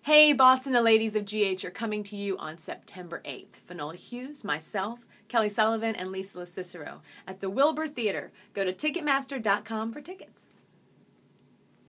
Hey, Boston, the ladies of GH are coming to you on September 8th. Finola Hughes, myself, Kelly Sullivan, and LoCicero at the Wilbur Theater. Go to Ticketmaster.com for tickets.